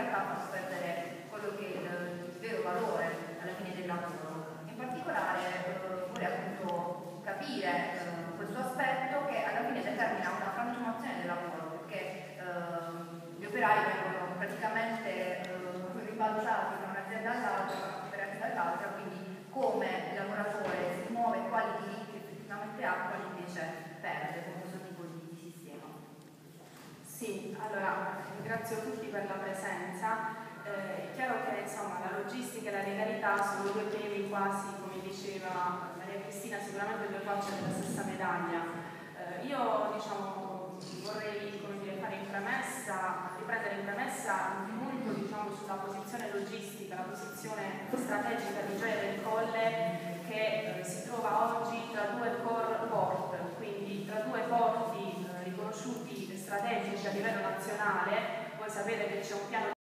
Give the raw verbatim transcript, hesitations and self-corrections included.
realtà fanno perdere quello che è il, il vero valore alla fine del lavoro. In particolare eh, vorrei appunto capire eh, questo aspetto che alla fine determina una frantumazione del lavoro, perché eh, gli operai vengono praticamente eh, ribaltati da un'azienda all'altra, da un'operazione all'altra, quindi come il lavoratore si muove, quali diritti effettivamente ha, quali invece perde con questo tipo di, di sistema. Sì, allora ringrazio tutti per la presenza. Eh, è chiaro che insomma, la logistica e la legalità sono due temi quasi, come diceva Maria Cristina, sicuramente due facce della stessa medaglia. Eh, io diciamo, vorrei come dire, fare in premessa, riprendere in premessa molto diciamo, sulla posizione logistica, la posizione strategica di Gioia del Colle che eh, si trova oggi tra due core port, quindi tra due porti eh, riconosciuti strategici a livello nazionale. Voi sapete che c'è un piano